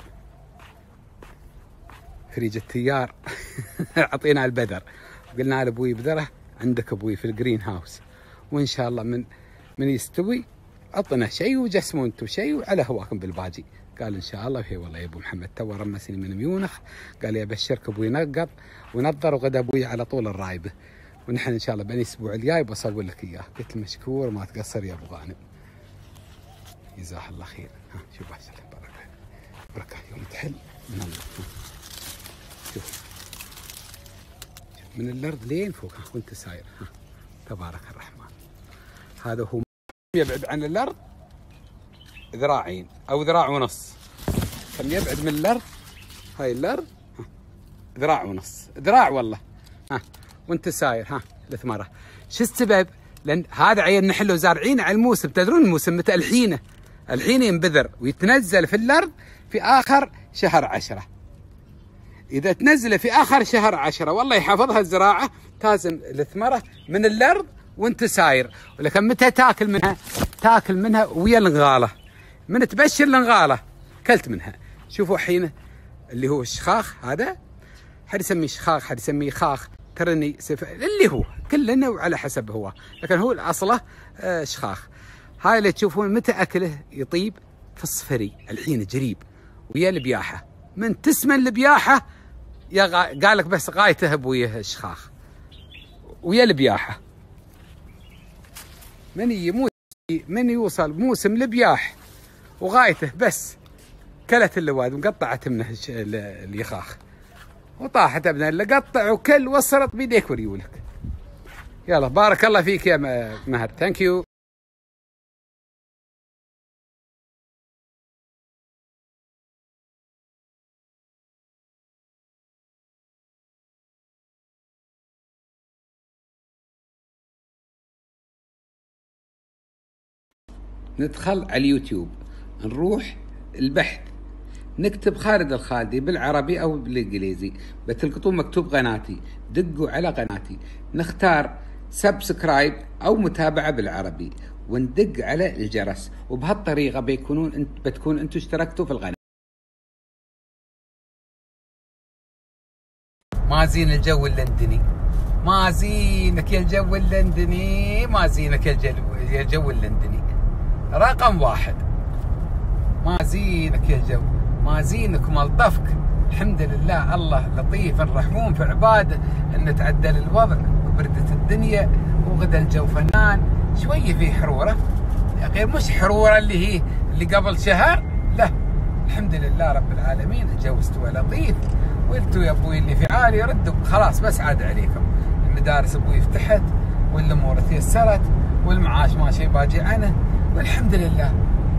فريج التيار اعطينا البذر، قلنا له ابوي بذره عندك ابوي في الجرين هاوس، وان شاء الله من من يستوي عطنا شيء وجسموا انتم شيء وعلى هواكم بالباجي. قال ان شاء الله. وهي والله يا ابو محمد تو رمسني من ميونخ، قال لي ابشرك ابوي نقط ونظر وغدا ابوي على طول الرايبه، ونحن ان شاء الله بني الاسبوع الجاي بصور لك اياه. قلت له مشكور ما تقصر يا ابو غانم، جزاه الله خير. ها شوف احسن بركه بركه يوم تحل من الله. شوف من الارض لين فوق ها وانت ساير. ها تبارك الرحمن. هذا هو يبعد عن الارض ذراعين او ذراع ونص. كم يبعد من الارض؟ هاي الارض ها ذراع ونص، ذراع والله. ها وانت ساير. ها الثمره شو السبب؟ لان هذا عين نحله زارعينه على الموسم. تدرون الموسم متى؟ الحينه الحين ينبذر ويتنزل في الارض في اخر شهر عشرة. اذا تنزله في اخر شهر عشرة والله يحفظها الزراعه، تازم الثمره من الارض وانت ساير. ولكن متى تاكل منها؟ تاكل منها ويا الانغاله، من تبشر الانغاله كلت منها. شوفوا حين اللي هو الشخاخ، هذا حد يسميه شخاخ حد يسميه خاخ، ترني سف... اللي هو كلنا وعلى حسب هو، لكن هو الاصله آه شخاخ. هاي اللي تشوفون متى اكله يطيب؟ في الصفري الحين جريب ويا البياحه. من تسمن البياحه يا غا... قال لك بس غايته بويه الشخاخ ويا البياحه. من يموت من يوصل موسم البياح وغايته بس كلت اللواد وقطعت منه اليخاخ وطاحت ابنها اللي قطع وكل وصلت بيديك وريولك. يلا بارك الله فيك يا مهر. ثانك يو. ندخل على اليوتيوب نروح البحث نكتب خالد الخالدي بالعربي او بالانجليزي بتلقطون مكتوب قناتي. دقوا على قناتي نختار سبسكرايب او متابعه بالعربي وندق على الجرس وبهالطريقه بيكونون انت بتكون انتم اشتركتوا في القناه. ما زين الجو اللندني ما زينك يا الجو اللندني ما زينك يا الجو, يا الجو اللندني رقم واحد. ما زينك يا الجو ما زينك وملطفك. الحمد لله الله لطيف رحوم في عباده ان تعدل الوضع وبردت الدنيا وغدا الجو فنان شويه في حروره غير مش حروره اللي هي اللي قبل شهر لا. الحمد لله رب العالمين الجو استوى لطيف. وانتوا يا ابوي اللي في عالي ردوا خلاص بس عاد عليكم. المدارس ابوي فتحت والامور تيسرت والمعاش ماشي باجي عنه والحمد لله.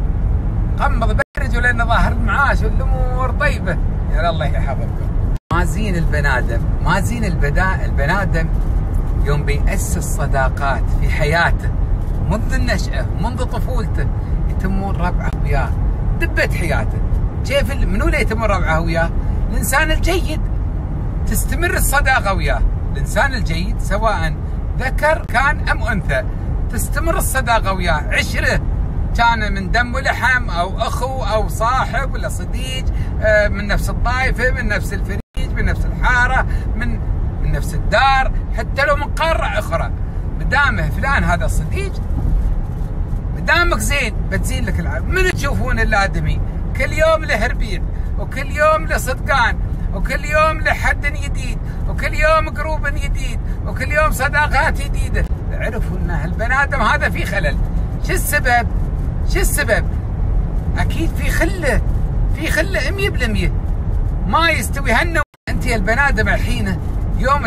قمض برجوا لان ظاهر المعاش والامور طيبه. يا الله يحفظكم. ما زين البنادم ما زين البدا البنادم يوم بيأسس صداقات في حياته منذ النشأة منذ طفولته يتمون ربعه وياه دبت حياته. كيف منو اللي يتم ربعه وياه؟ الانسان الجيد تستمر الصداقه وياه. الانسان الجيد سواء ذكر كان ام انثى تستمر الصداقه وياه. عشره كان من دم ولحم او اخو او صاحب ولا صديق من نفس الطائفه من نفس الفريق من نفس الحاره من من نفس الدار حتى لو من قاره اخرى. مدامه فلان هذا صديق مدامك زين بتزين لك العالم. من تشوفون الادمي كل يوم له ربيع وكل يوم له صدقان وكل يوم له حد جديد وكل يوم جروب جديد وكل يوم صداقات جديده. عرفوا ان البنادم هذا في خلل. شو السبب؟ شو السبب؟ اكيد في خله في خله مية بالمية ما يستوي هن. انت يا البنادم الحين يوم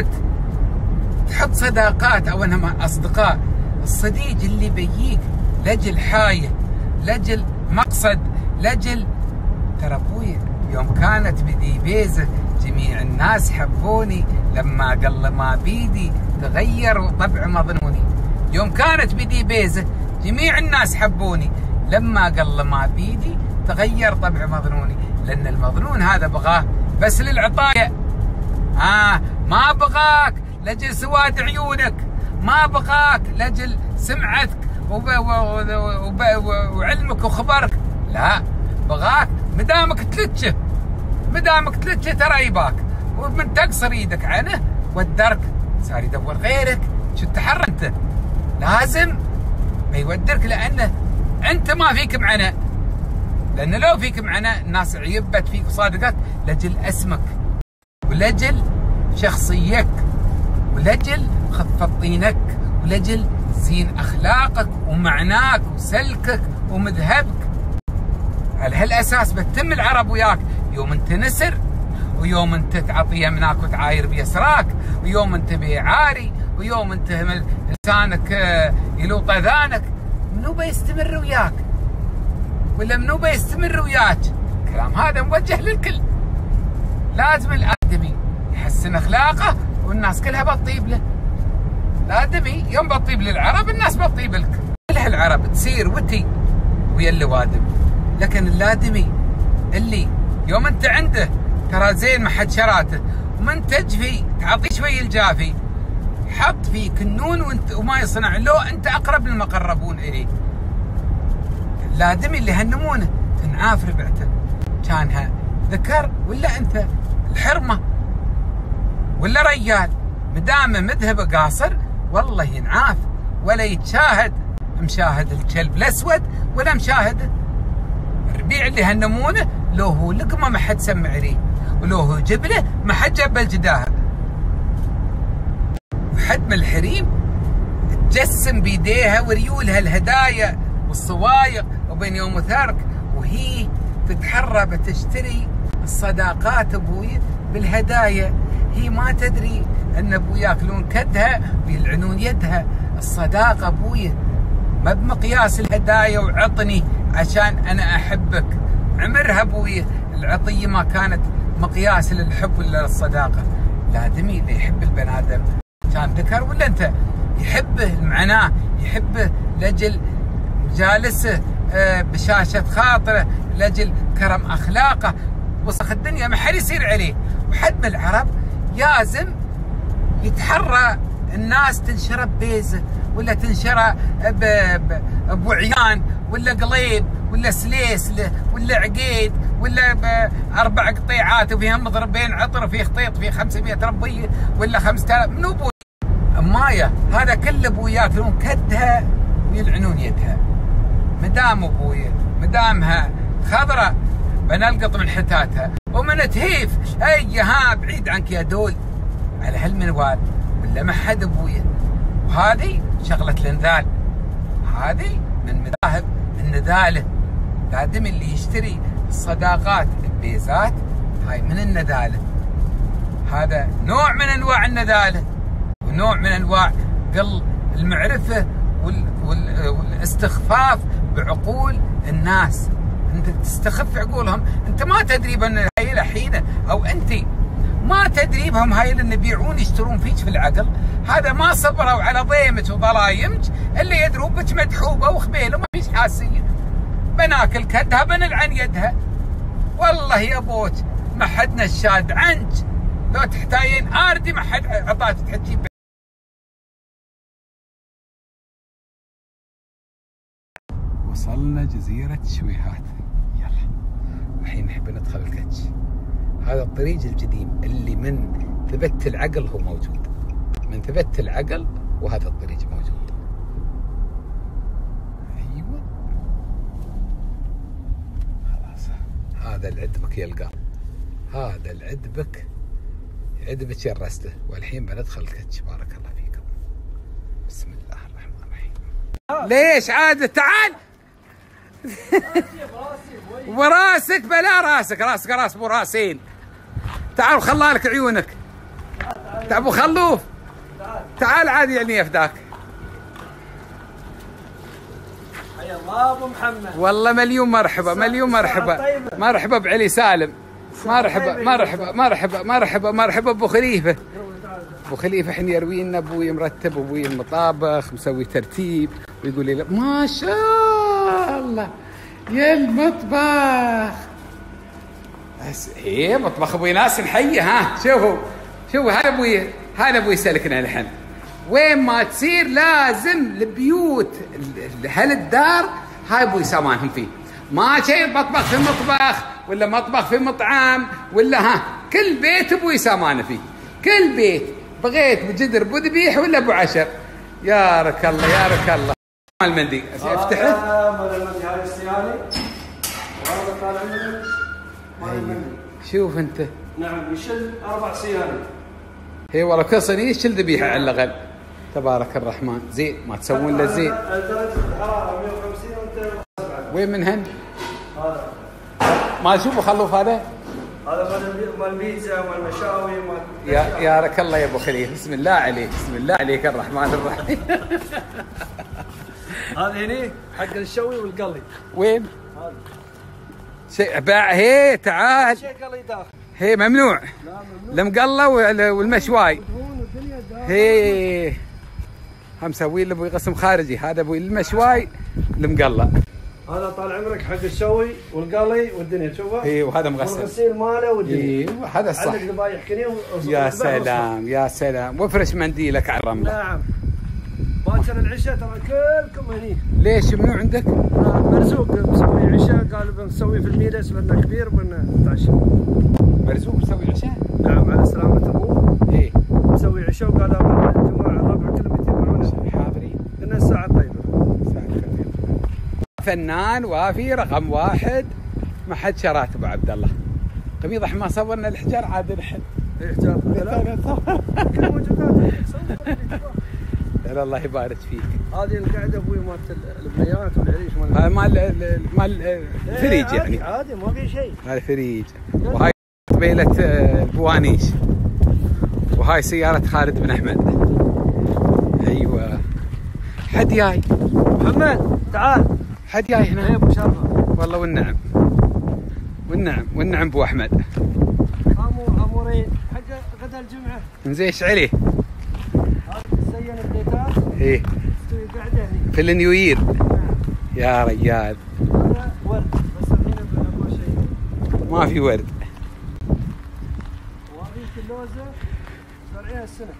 تحط صداقات او انهم اصدقاء الصديق اللي بيجيك لاجل حايه لاجل مقصد لاجل ترى ابوي يوم كانت بدي بيزه جميع الناس حبوني لما قل ما بيدي تغير طبع مظنوني. يوم كانت بدي بيزه جميع الناس حبوني لما قل ما بيدي تغير طبع مظنوني. لان المظنون هذا بغاه بس للعطايا. آه ما بغاك لاجل سواد عيونك ما بغاك لاجل سمعتك وب... وب... وب... وعلمك وخبرك لا بغاك مدامك تلتشه مدامك تلتشه ترى يباك ومن تقصر ايدك عنه ودرك صار يدور غيرك. شو التحرى انت لازم ما يودرك لانه انت ما فيك معنى. لان لو فيك معنى الناس عيبت فيك وصادقت لاجل اسمك ولجل شخصيتك ولجل خفة طينك ولجل زين اخلاقك ومعناك وسلكك ومذهبك. على هالاساس بتتم العرب وياك. يوم انت نسر ويوم انت تعطي يمناك وتعاير بيسراك ويوم انت بيعاري ويوم انت لسانك يلوط اذانك منو بيستمر وياك ولا منو بيستمر وياك؟ الكلام هذا موجه للكل. لازم الادمي يحسن اخلاقه والناس كلها بتطيب له. الادمي يوم بتطيب للعرب الناس بتطيب لك. كلها العرب تسير وتي ويا اللوادم. لكن الادمي اللي يوم انت عنده ترى زين ما حد شراته ومن تجفي تعطيه شوي الجافي حط فيه كنون وانت وما يصنع لو انت اقرب للمقربون اليه. الادمي اللي هنمونه تنعاف ربعته كانها ذكر ولا انثى الحرمه ولا رجال مدامه مذهبه قاصر والله ينعاف ولا يتشاهد مشاهد الكلب الاسود ولا مشاهد الربيع اللي هنمونه لو هو لقمه ما حد سمع عليه ولو هو جبله ما حد جاب الجداها. وحد من الحريم تجسم بيديها وريولها الهدايا والصوايغ وبين يوم وثرك، وهي تتحرى بتشتري الصداقات ابوي بالهدايا. هي ما تدري ان ابوي ياكلون كدها ويلعنون يدها. الصداقه ابوي ما بمقياس الهدايا وعطني عشان انا احبك. عمرها ابوي العطيه ما كانت مقياس للحب ولا للصداقه. الادمي اللي يحب البني ادم كان ذكر ولا انت يحبه معناه يحبه لاجل جالسه بشاشه خاطره، لاجل كرم اخلاقه. وسخ الدنيا ما حد يصير عليه. وحد من العرب يازم يتحرى الناس تنشره ببيزه ولا تنشره بوعيان ولا قليب ولا سليسله ولا عقيد ولا باربع قطيعات وفيها مضربين عطر وفيه خطيط فيه خمسمية ربيه ولا خمسة آلاف. منو ابوي؟ امايه هذا كله ابوي ياكلون كدها ويلعنون يدها. مدام ابوي مدامها خضره بنلقط من حتاتها ومن تهيف. اي ها بعيد عنك يا دول على هالمنوال ولا ما حد ابويا. وهذه شغله الانذال، هذه من مذاهب النذاله. لازم اللي يشتري الصداقات ببيزات هاي من النذاله. هذا نوع من انواع النذاله ونوع من انواع قل المعرفه وال وال والاستخفاف بعقول الناس. انت تستخف عقولهم، انت ما تدري بان هاي الحينه او انت ما تدري بهم هاي اللي يبيعون يشترون فيك في العقل. هذا ما صبروا على ضيمك وضلايمك اللي يدرون بك مدحوبه وخبيله وما فيش حاسيه. بناكل كدها بنلعن يدها. والله يا ابوك ما حد نشاد عنك، لو تحتاجين اردي ما حد عطاك تحكي. وصلنا جزيرة شويهات. يلا الحين نحب ندخل الكتش. هذا الطريق القديم اللي من ثبت العقل هو موجود، من ثبت العقل وهذا الطريق موجود. ايوه خلاص هذا العدبك يلقاه، هذا العدبك عدبك يرسته. والحين بندخل الكتش. بارك الله فيكم. بسم الله الرحمن الرحيم. ليش عاد تعال وراسك بلا راسك، راسك راس مو راسين. تعال وخلالك عيونك. تعال ابو خلوف تعال عاد يعني يفداك. حيا الله ابو محمد. والله مليون مرحبا مليون مرحبا. مرحبا بعلي سالم. مرحبا مرحبا مرحبا مرحبا مرحبا ابو خليفه. ابو خليفه الحين يروي لنا ابوي مرتب، ابوي المطابخ مسوي ترتيب ويقول لي ما شاء الله يا المطبخ. ايه مطبخ ابوي ناس محيه. ها شوفوا شوفوا هذا ابوي، هذا ابوي سلكنا الحين. وين ما تصير لازم البيوت هالدار هاي ابوي سامانهم فيه. ما شيء مطبخ في مطبخ ولا مطبخ في مطعم ولا ها، كل بيت ابوي سامانه فيه. كل بيت بغيت بجدر ابو ذبيح ولا ابو عشر. يا رك الله يا رك الله. المندي افتح له. هذا المندي هذا السيالي وهذا طالع منه مال المندي. شوف انت. نعم يشل اربع سيالي. هي والله كل صينيه يشل ذبيحه على الاقل. تبارك الرحمن. زين ما تسوون له زين. درجه الحراره مئة وخمسين وانت وين منهن؟ هذا ما تشوفوا خلوف هذا؟ هذا مال البيتزا ومال المشاوي ومال يا يا رك الله يا ابو خليل. بسم الله عليك بسم الله عليك الرحمن الرحيم. هذا هني حق الشوي والقلي. وين؟ هذا شيء باع. هي تعال. شيء قلي داخل. هي ممنوع. لا ممنوع. المقله والمشواي. هي هم مسوي له ابوي قسم خارجي. هذا ابوي المشواي المقله. هذا طال عمرك حق الشوي والقلي والدنيا تشوفه. اي وهذا مغسل. والغسيل ماله والدنيا. ايوه هذا الصح. عندك ذبايح كنيه. يا سلام يا سلام. وافرش منديلك على الرمله. نعم. باكر العشاء ترى كلكم هني. ليش منو عندك؟ مرزوق مسوي عشاء قال بنسوي في الميلس بدنا كبير بنتعشى. مرزوق مسوي عشاء؟ نعم على سلامة ابوه. ايه مسوي عشاء وقال الجماعة الربع كلهم يتجمعون. حاضرين. لنا الساعة طيبة. فنان وافي رقم واحد ما حد شراته ابو عبد الله. قميض احنا صورنا الحجار عاد نحن. الحجار كل موجودات. لا الله يبارك فيك. هذه القعده ابوي مالت البنيات والعريش مال هذا مال مال الفريج يعني. عادي ما في شيء. هذا فريج. وهاي قبيله البوانيش. وهاي سياره خالد بن احمد. ايوه. حد جاي. محمد تعال. حد جاي هنا. اي ابو شرفه. والله والنعم. والنعم والنعم ابو احمد. امور امورين حق غدا الجمعه. نزيش عليه. هذا السيان البيتات. ايه. تسوي قعده هني. في النيو يير. يا رجال. هذا ورد بس الحين ابغى شيء. ما في ورد. وهذيك اللوزه زرعيها السنه.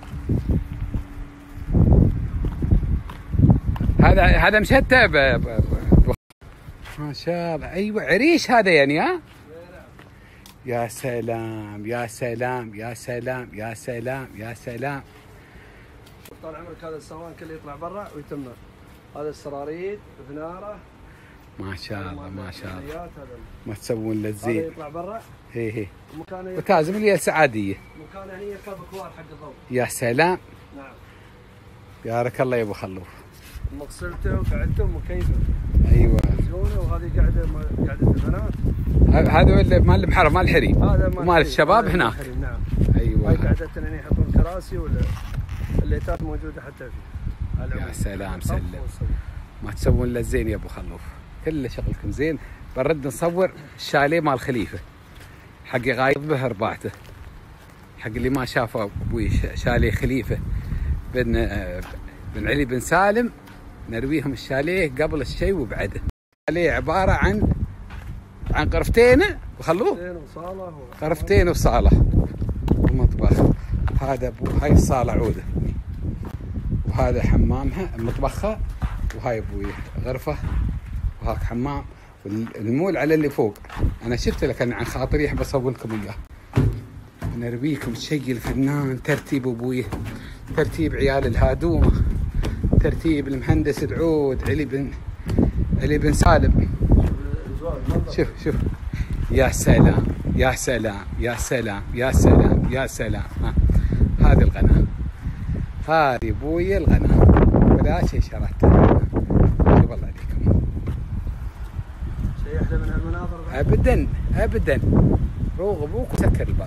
هذا هذا مشتى ب... ب... ب... ما شاء الله. ايوه عريش هذا يعني ها. يا سلام يا سلام يا سلام يا سلام يا سلام. طال عمرك هذا الصوان كله يطلع برا ويتمر. هذا السراريد بناره. ما شاء الله ما شاء الله. هذا ما تسوون هذا للزين. يطلع برا. هي هي. ومكانه وتازم لي السعاديه. مكانه هني يركب كوار حق الضوء. يا سلام. نعم. بارك الله يا ابو خلوف. مغسلته وقعدته ومكيفه. ايوه. زيونه وهذه قاعده قاعده البنات. هذا مال المحرم مال الحريم. هذا مال الشباب هناك. نعم. ايوه. هاي قعدتنا هنا يحطون كراسي ولا الليتات موجوده حتى فيه. يا سلام سلم. ما تسوون الا الزين يا ابو خلوف. كل شغلكم زين. بنرد نصور الشاليه مال خليفه. حق غايب به رباعته. حق اللي ما شافه ابوي شاليه خليفه بن بن علي بن سالم. نرويهم الشاليه قبل الشيء وبعده. الشاليه عباره عن عن غرفتين وخلوه. غرفتين وصاله. غرفتين وصاله ومطبخ. هذا ابو هاي الصاله عوده. وهذا حمامها مطبخها. وهاي ابوي غرفه. وهاك حمام. والمول على اللي فوق. انا شفت لك انا عن خاطري احب اصور لكم اياه. نرويكم الشيء الفنان ترتيب ابوي. ترتيب عيال الهادومه. ترتيب المهندس العود علي بن علي بن سالم. شوف شوف. يا سلام يا سلام يا سلام يا سلام يا سلام. ها. هذه القناه. هذه ابوي القناه. ولا شيء شرحته. شوف الله عليكم. شيء احلى من هالمناظر ابدا ابدا. روغ ابوك وسكر الباب.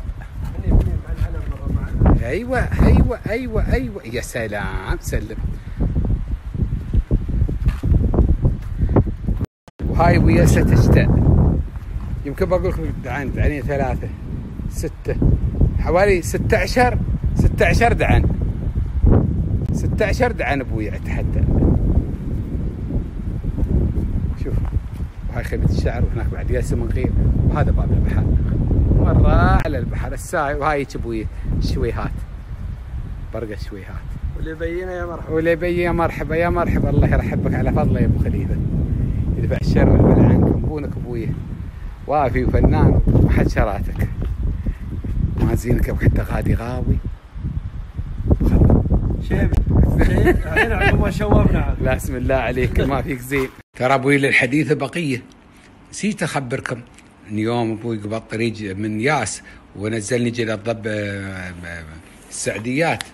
ايوه ايوه ايوه ايوه. يا سلام سلم. وهاي ويا ست اشتاء. يمكن بقول لكم دعان دعانين ثلاثة ستة حوالي ستة عشر ستة عشر دعان. ستة عشر دعان ابوي اتحدى. شوف. وهاي خيمة الشعر وهناك بعد ياسر من غير. وهذا باب البحر. مرة على البحر الساي. وهاي ابوي الشويهات. برقة الشويهات. واللي يبينه يا مرحبا. واللي يبين يا مرحبا يا مرحبا. الله يرحبك على فضله يا ابو خليفه. يدفع الشر والبلع عنكم. بونك ابويه وافي وفنان وحد شراتك. ما زينك حتى غادي غاوي. شيب شيب الحين عقب ما شوفنا. لا بسم الله عليك ما فيك زين. ترى ابوي للحديث بقيه. نسيت اخبركم اليوم ابوي قبل طريق من ياس ونزلني جل الضب السعديات.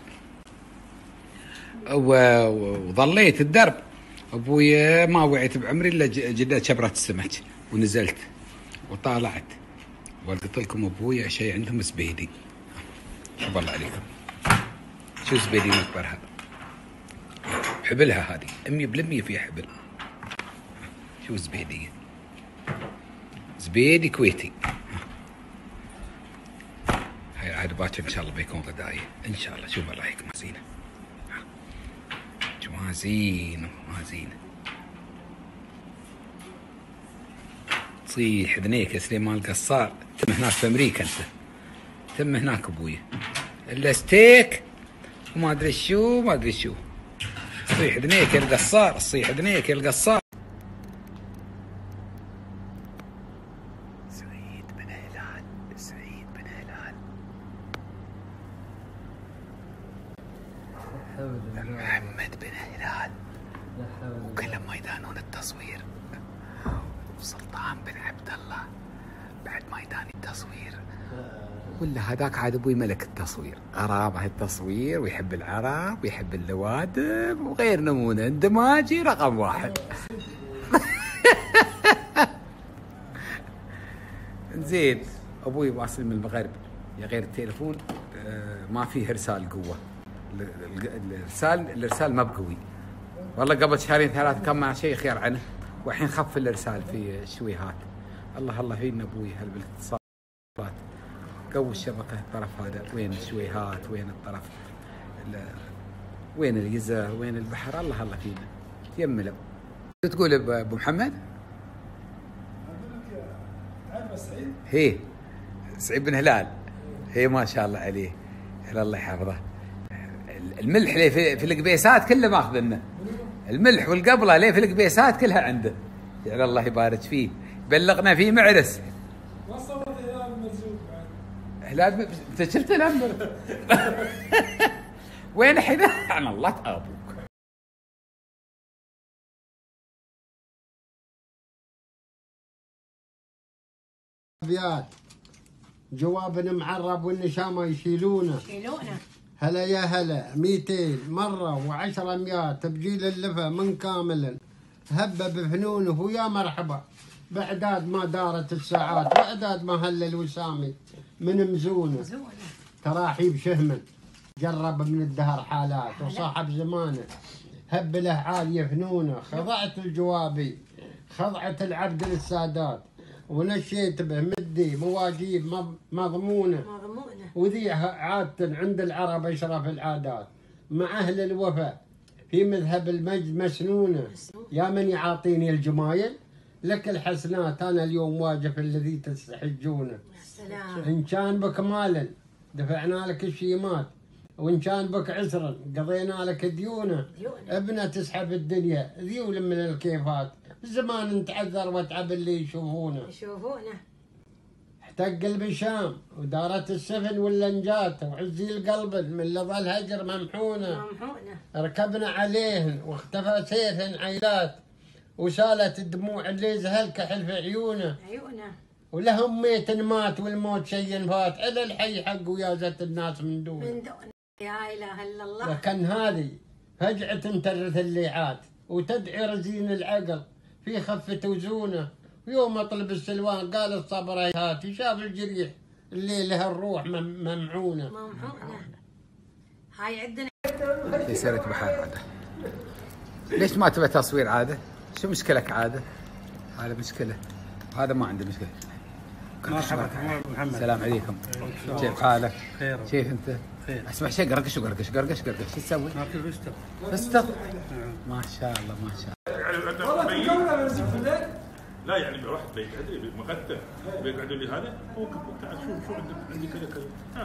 وظليت الدرب ابوي ما وعيت بعمري الا جدا شبرة السمك ونزلت وطالعت وقلت لكم ابوي شيء عندهم زبيدي. شوف الله عليكم. شو زبيدي مكبرها. حبلها هذه مية بالمية فيها حبل. شو زبيدي. زبيدي كويتي. هاي عاد باكر ان شاء الله بيكون غداي ان شاء الله. شوف الله عليكم زينه. جوازين ومازين. تصيح ذنيك يا سليمان القصار. تم هناك في امريكا انت. تم هناك ابوي. الا ستيك وما ادري شو ما ادري شو. تصيح ذنيك يا القصار. تصيح ذنيك يا القصار. سعيد بن هلال. سعيد بن هلال. محمد بن هلال. وكلهم ميدانون التصوير. وسلطان بن عبد الله. بعد ما يداني التصوير ولا هذاك عاد ابوي ملك التصوير، غرامه التصوير ويحب العرب ويحب اللوادم وغير نمونه، اندماجي رقم واحد. زين ابوي واصل من المغرب، يا غير التليفون ما فيه ارسال قوه، الارسال الارسال ما بقوي والله. قبل شهرين ثلاث كان مع شيء خير عنه، والحين خف الارسال في الشويهات. الله الله فينا ابوي هل بالاتصالات، قوي الشبكه الطرف هذا، وين الشويهات، وين الطرف، وين الجزر، وين البحر، الله الله فينا يملوا. تقول ابو محمد؟ سعيد؟ هي سعيد بن هلال، هي ما شاء الله عليه، الله يحفظه. الملح اللي في, في القبيسات كله ماخذ منه، الملح والقبله اللي في القبيسات كلها عنده، يعني الله يبارك فيه. بلغنا فيه معرس. ما صورت هلال مرزوق بعد؟ هلال انت شفت هلال؟ وين الحين؟ عن الله تابوك. ابيات جواب معرب والنشامه يشيلونه يشيلونه. هلا يا هلا ميتين مرة وعشرة ميات تبجيل اللفة من كامل هب بفنونه ويا مرحبا بعداد ما دارت الساعات وعداد ما هل الوسامي من مزونه تراحيب شهم جرب من الدهر حالات وصاحب زمانه هب له عالية فنونه خضعت الجوابي خضعت العبد للسادات ونشيت به مدي مواجيب مضمونه وذي عادة عند العرب اشرف العادات مع اهل الوفاء في مذهب المجد مسنونه يا من يعاطيني الجمايل لك الحسنات انا اليوم واجف الذي تستحجونه. ان كان بك مالا دفعنا لك الشيمات وان كان بك عسرا قضينا لك ديونه ابنه تسحب الدنيا ذيول من الكيفات زمان نتعذر وتعب اللي يشوفونه يشوفونه احتق البشام ودارت السفن واللنجات وعزي القلب من لظى الهجر ممحونه ممحونه ركبنا عليهن واختفى سيفهن عيلات وسالت الدموع اللي زهل كحل في عيونه عيونه ولهم ميت مات والموت شي فات على الحي حق ويازت الناس من دونه من دون لا اله الا الله. لكن هذه فجعة ترث الليعات وتدعي رزين العقل في خفة وزونه ويوم اطلب السلوان قال الصبر هاتي شاف الجريح اللي له الروح ممعونه ممحونه. هاي عندنا في سيرة بحر عاده. ليش ما تبى تصوير عاده؟ شو مشكلك عاده؟ هذا مشكله، هذا ما عنده مشكله. مرحبا محمد. السلام عليكم. كيف حالك؟ خير. كيف انت؟ خير. اسمع شيء قرقش وقرقش قرقش قرقش شو تسوي؟ ناكل فستق. فستق؟ ما شاء الله ما شاء الله. والله تكون مرزوق في الليل؟ لا يعني واحد بيقعد مقتل بيقعدوا لي هذا هو تعال شوف شو عندك عندي كذا كذا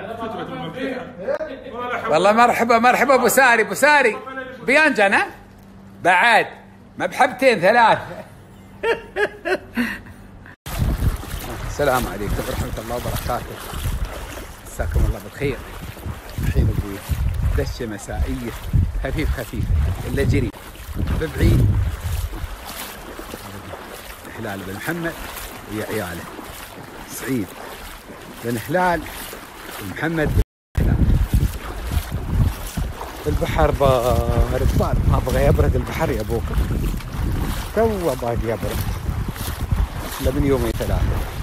تعال. والله مرحبا مرحبا ابو ساري ابو ساري بيانجنا بعد ما بحبتين ثلاث. السلام عليكم ورحمه الله وبركاته. مساكم الله بالخير. الحين ابوي دشه مسائيه خفيف خفيف الا جري ببعيد. هلال بن محمد ويا عياله سعيد بن هلال ومحمد بن هلال. البحر بارد بارد ما بغى يبرد البحر يا ابوكم تو باقي يبرد الا من يومين ثلاثه.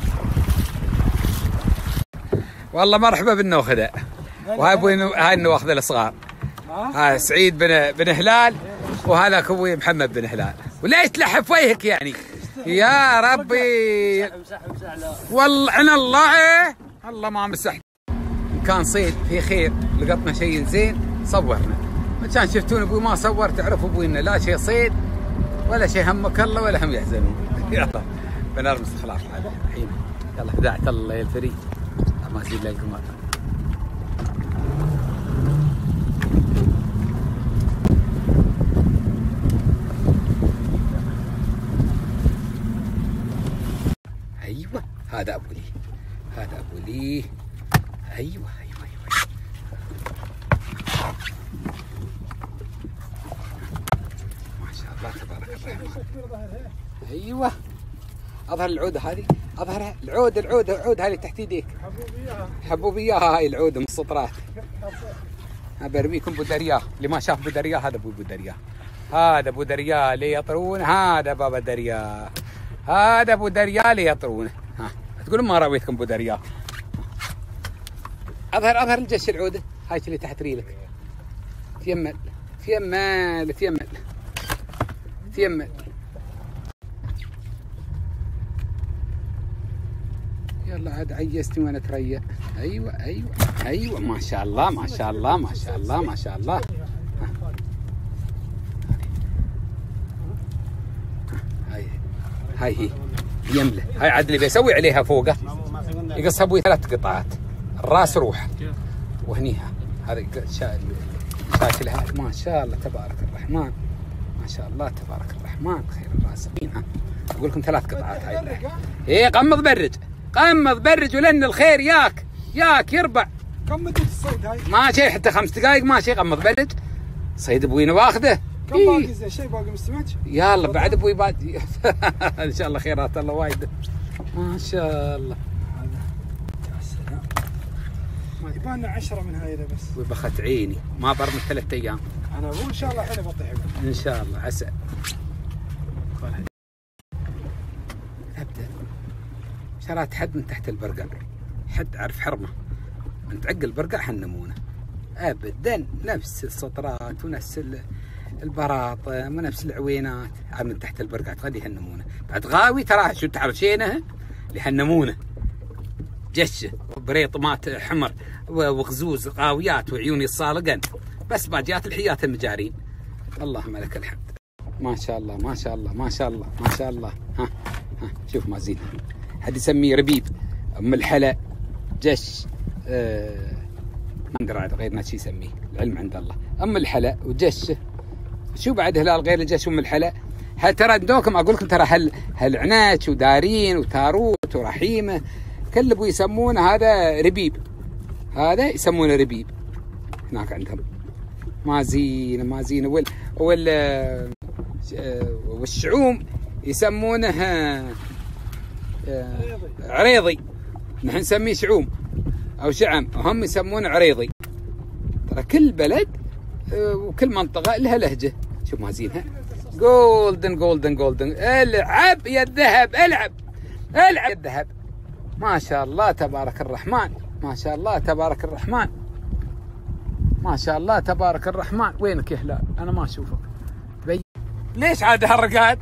والله مرحبا بالنوخذه وهاي ابوي هاي النواخذه الصغار. هاي سعيد بن بن هلال وهذاك ابوي محمد بن هلال. وليش تلحف وجهك يعني يا ربي؟ والله انا الله ايه الله ما مسح. ان كان صيد في خير لقطنا شيء زين صورنا، ما كان شفتون ابوي ما صور تعرفوا ابوي انه لا شيء صيد ولا شيء همك الله ولا هم يحزنون. يلا بنرمس خلاص الحين يلا بدعت الله يا الفريق ما ازيد لكم. ايوه هذا ابو لي هذا ابو لي ايوه ايوه ايوه ما شاء الله تبارك الرحمن. ايوه اظهر العوده هذه، اظهرها العود العود العود هذه تحت يديك. حبوبيها حبوبيها هاي العوده من السطرات. برميكم بودرياه، اللي ما شاف بودرياه هذا ابو بودرياه. هذا ابو درياه اللي يطرون، هذا بابا درياه. هذا ابو درياه اللي يطرونه. ها تقولون ما راويتكم ابو درياه. اظهر اظهر الجش العوده هاي اللي تحت ريلك. تيمل تيمل تيمل تيمل. يلا عاد عيستني وانا اتريا. ايوه ايوه ايوه ما شاء الله ما شاء الله ما شاء الله ما شاء الله. هاي هاي هي يمله. هاي عاد اللي بيسوي عليها فوقه يقص ابوي ثلاث قطعات، الراس روح وهنيها هذا شاكلها. ما شاء الله تبارك الرحمن ما شاء الله تبارك الرحمن خير الرازقين. ها اقول لكم ثلاث قطعات هاي. ايه قمض برج قمض برج ولن الخير ياك ياك يربع. كم مدة الصيد هاي؟ ما شيء حتى خمس دقائق ما شيء. قمض برج صيد ابوي واخذه. كم إيه؟ باقي زين شيء باقي مستمع؟ يلا بعد ابوي بعد. ان شاء الله خيرات الله وايد ما شاء الله. ما يبان عشرة من هاي بس. وبخت عيني ما برمي ثلاث ايام. انا اقول ان شاء الله الحين بطيح ان شاء الله عسى. ابدا شرات حد من تحت البرقع، حد عرف حرمه من تعق البرقع حنمونه ابدا. نفس السطرات ونفس البراطم ونفس العوينات من تحت البرقع تغدي يهنمونه. بعد غاوي ترى شو تعرشينه اللي يهنمونه جشه بريطمات حمر وغزوز غاويات وعيوني الصالقن بس باجيات الحيات المجارين. اللهم لك الحمد. ما شاء الله ما شاء الله ما شاء الله ما شاء الله. ها ها شوف ما زين. حد يسميه ربيب ام الحلا جش. آه ما ندري عاد غير ناس يسميه، العلم عند الله. ام الحلا وجش شو بعد هلال غير الجش ام الحلا. هل ترى دوكم اقول لكم ترى هل هالعناش ودارين وتاروت ورحيمه كل ابو يسمونه هذا ربيب. هذا يسمونه ربيب هناك عندهم. ما زين ما زين. وال وال والشعوم يسمونه عريضي. نحن نسميه شعوم او شعم، هم يسمونه عريضي. ترى كل بلد وكل منطقه لها لهجه. شوف ما زينها جولدن جولدن جولدن. العب يا الذهب العب العب يا الذهب. ما شاء الله تبارك الرحمن ما شاء الله تبارك الرحمن ما شاء الله تبارك الرحمن. وينك يا هلال؟ انا ما اشوفك. بي... ليش عاد هالرقاد؟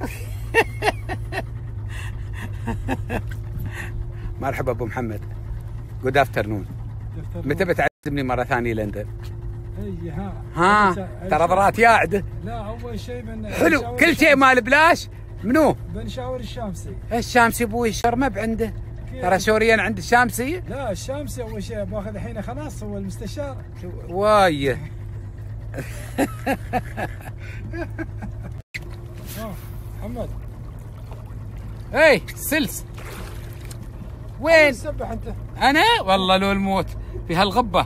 مرحبا ابو محمد. جود افترنون. متى بتعزمني مره ثانيه لندن؟ اي ها ها ترى ضرات قاعده. لا اول شيء من حلو كل شيء مال بلاش. منو؟ بنشاور الشامسي. الشامسي ابوي الشرمب عنده. ترى شوريا عند الشامسي. لا الشامسي اول شيء باخذ الحين خلاص هو المستشار. وايه. محمد. اي سلس. وين؟ تسبح انت؟ انا والله لو الموت في هالغبه.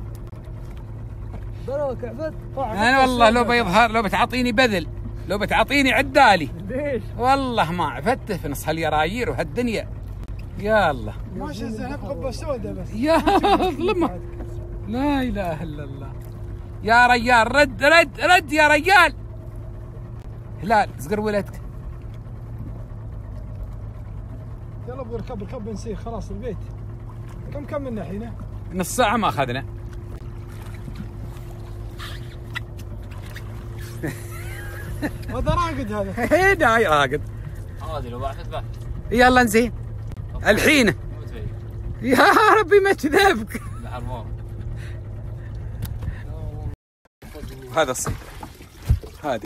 بروك عبد. انا والله لو بيظهر لو بتعطيني بذل لو بتعطيني عدالي. ليش؟ والله ما عفته في نص هاليرايير وهالدنيا. يا الله ماشي زين بغبه سوداء بس. يا ظلمه. لا اله الا الله. يا ريال رد رد رد يا ريال. هلال صقر ولدك. يلا ابغى اركب اركب بنسير خلاص البيت. كم كم منا الحين؟ نص ساعه ما اخذنا. هذا راقد هذا. ايه داي راقد. عادي لو بعد تذبح. يلا نزين الحين. يا ربي ما كذبك. هذا الصيد هذه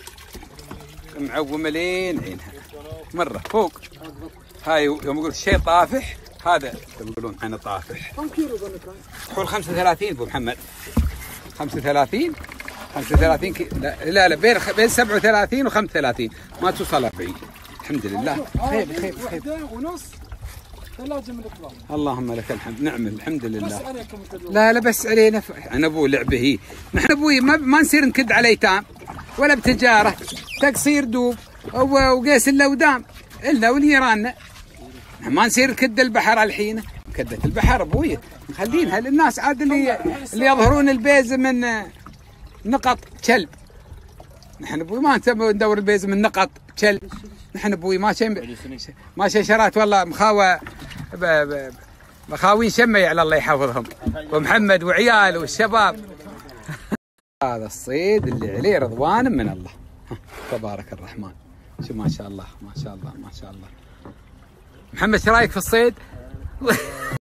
معومه لين عينها مره فوق. هاي يوم يقول شيء طافح هذا يقولون عنه طافح. كم كيلو ظنك؟ حول خمسة وثلاثين ابو محمد. خمسة وثلاثين خمسة وثلاثين كي... لا لا, لا بين بين سبعة وثلاثين وخمسة وثلاثين ما توصل أربعين. الحمد لله خير خير خير. ونص ثلاجة من الإطلاق. اللهم لك الحمد. نعم الحمد لله. لا لا بس علينا ف... انا ابوي لعبه هي. نحن ابوي ما, ما نصير نكد على ايتام ولا بتجاره تقصير دوب وقيس اللودام. إلنا ولجيراننا. ما نصير كد البحر الحين، كدة البحر ابوي مخلينها للناس عاد اللي اللي يظهرون البيز من نقط كلب. نحن ابوي ما ندور البيز من نقط كلب، نحن ابوي ما شيء ما شيء شرات والله مخاوه مخاوين شمي على الله يحفظهم، ومحمد وعياله والشباب. هذا الصيد اللي عليه رضوان من الله تبارك الرحمن. شو ما شاء الله ما شاء الله ما شاء الله. محمد ايش رايك في الصيد؟